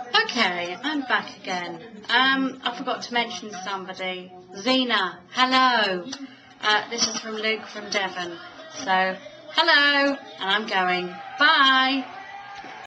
Okay, I'm back again. I forgot to mention somebody. Zena, hello. This is from Luke from Devon. So, hello, and I'm going. Bye.